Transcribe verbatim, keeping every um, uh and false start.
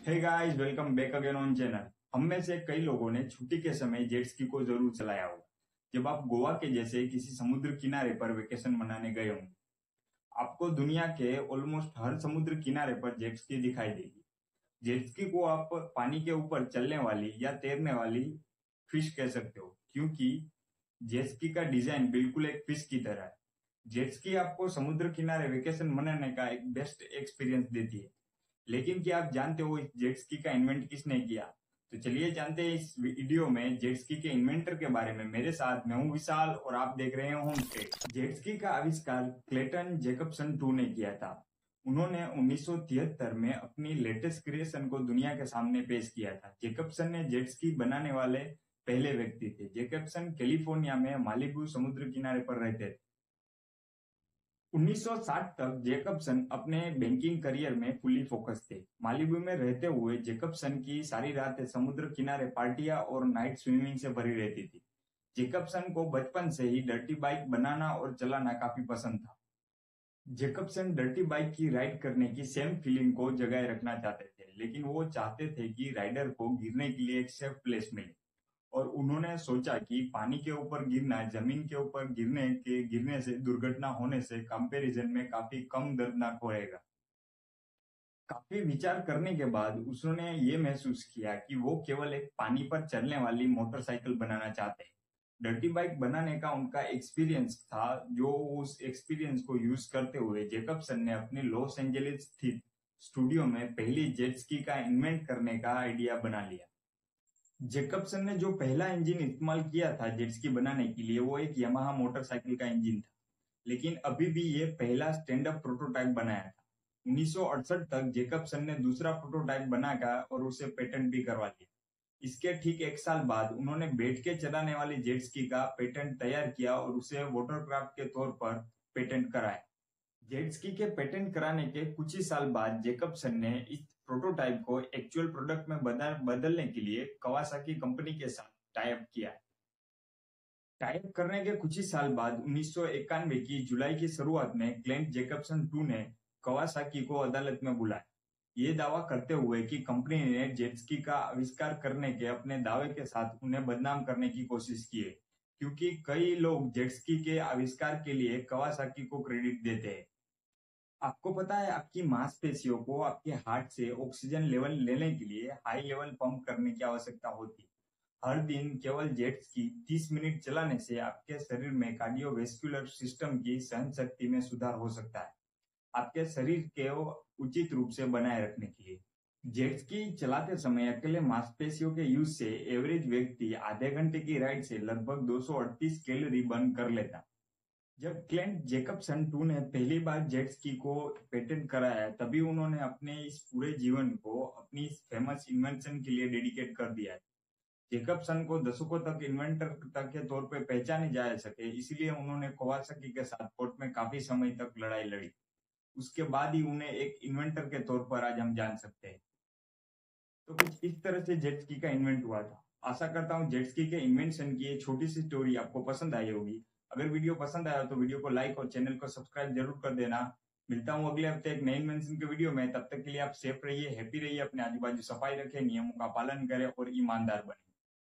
Hey guys, welcome back again on channel. हम में से कई लोगों ने छुट्टी के समय जेट स्की को जरूर चलाया होगा। जब आप गोवा के जैसे किसी समुद्र किनारे पर वेकेशन मनाने गए होंगे, आपको दुनिया के ऑलमोस्ट हर समुद्र किनारे पर जेट स्की दिखाई देगी। जेट स्की को आप पानी के ऊपर चलने वाली या तैरने वाली फिश कह सकते हो, क्योंकि जेट स्की का डिजाइन बिल्कुल एक फिश की तरह है। जेट स्की आपको समुद्र किनारे वेकेशन मनाने का एक बेस्ट एक्सपीरियंस देती है। लेकिन क्या आप जानते हो इस जेट स्की का इन्वेंट किसने किया? तो चलिए जानते हैं इस वीडियो में जेट स्की के इन्वेंटर के बारे में। मेरे साथ मैं हूं विशाल और आप देख रहे हैं होम स्टेट। जेट स्की का आविष्कार क्लेटन जैकबसन टू ने किया था। उन्होंने उन्नीस सौ तिहत्तर में अपनी लेटेस्ट क्रिएशन को दुनिया के सामने पेश किया था। जैकबसन ने जेट स्की बनाने वाले पहले व्यक्ति थे। जैकबसन कैलिफोर्निया में मालिबू समुद्र किनारे पर रहते थे। उन्नीस सौ साठ तक जैकबसन अपने बैंकिंग करियर में फुली फोकस थे। मालिबू में रहते हुए जैकबसन की सारी रातें समुद्र किनारे पार्टियां और नाइट स्विमिंग से भरी रहती थी। जैकबसन को बचपन से ही डर्टी बाइक बनाना और चलाना काफी पसंद था। जैकबसन डर्टी बाइक की राइड करने की सेम फीलिंग को जगाए रखना चाहते थे, लेकिन वो चाहते थे कि राइडर को गिरने के लिए एक सेफ प्लेस मिले। और उन्होंने सोचा कि पानी के ऊपर गिरना जमीन के ऊपर गिरने के गिरने से दुर्घटना होने से कंपैरिजन में काफी कम दर्दनाक होएगा। काफी विचार करने के बाद उसने ये महसूस किया कि वो केवल एक पानी पर चलने वाली मोटरसाइकिल बनाना चाहते हैं। डर्टी बाइक बनाने का उनका एक्सपीरियंस था, जो उस एक्सपीरियंस को यूज करते हुए जैकबसन ने अपने लॉस एंजलिस स्थित स्टूडियो में पहली जेट स्की का इन्वेंट करने का आइडिया बना लिया। जैकबसन ने जो पहला इंजन इस्तेमाल किया था जेट स्की बनाने के लिए, वो एक यामाहा मोटरसाइकिल का इंजन था, लेकिन अभी भी ये पहला स्टैंड अप प्रोटोटाइप बनाया था। उन्नीस सौ अड़सठ तक जैकबसन ने दूसरा प्रोटोटाइप बनाया और उसे पेटेंट भी करवा लिया। इसके ठीक एक साल बाद उन्होंने बैठ के चलाने वाली जेट स्की का पेटेंट तैयार किया और उसे वाटरक्राफ्ट के तौर पर पेटेंट कराया। जेट स्की के पेटेंट कराने के कुछ ही साल बाद जैकबसन ने इस प्रोटोटाइप को एक्चुअल प्रोडक्ट में बदल, बदलने के लिए कवासाकी कंपनी के साथ टाई अप किया। टाई अप करने के कुछ ही साल बाद उन्नीस सौ इक्यानवे की जुलाई की शुरुआत में क्लेंट जैकबसन टू ने कवासाकी को अदालत में बुलाया, ये दावा करते हुए कि कंपनी ने जेट स्की का आविष्कार करने के अपने दावे के साथ उन्हें बदनाम करने की कोशिश की है, क्योंकि कई लोग जेट स्की के आविष्कार के लिए कवासाकी को क्रेडिट देते हैं। आपको पता है, आपकी मांसपेशियों को आपके हार्ट से ऑक्सीजन लेवल लेने के लिए हाई लेवल पंप करने की आवश्यकता होती है। हर दिन केवल जेट स्की तीस मिनट चलाने से आपके शरीर में कार्डियोवैस्कुलर सिस्टम की सहन शक्ति में सुधार हो सकता है, आपके शरीर के उचित रूप से बनाए रखने के लिए। जेट स्की चलाते समय अकेले मांसपेशियों के यूज से एवरेज व्यक्ति आधे घंटे की राइड से लगभग दो सौ अड़तीस कैलोरी बर्न कर लेता। जब क्लेंट जैकबसन टू ने पहली बार जेट स्की को पेटेंट कराया, तभी उन्होंने अपने इस पूरे जीवन को अपनी इस फेमस इन्वेंशन के लिए डेडिकेट कर दिया है। जैकबसन को दशकों तक इन्वेंटर तक के तौर पर पहचाने जा सके, इसलिए उन्होंने कवासाकी के साथ कोर्ट में काफी समय तक लड़ाई लड़ी। उसके बाद ही उन्हें एक इन्वेंटर के तौर पर आज हम जान सकते हैं। तो कुछ इस तरह से जेट स्की का इन्वेंट हुआ था। आशा करता हूँ जेट स्की के इन्वेंशन की ये छोटी सी स्टोरी आपको पसंद आई होगी। अगर वीडियो पसंद आया तो वीडियो को लाइक और चैनल को सब्सक्राइब जरूर कर देना। मिलता हूँ अगले हफ्ते एक नए इन्वेंशन के वीडियो में। तब तक के लिए आप सेफ रहिए, हैप्पी रहिए, अपने आजू बाजू सफाई रखें, नियमों का पालन करें और ईमानदार बने।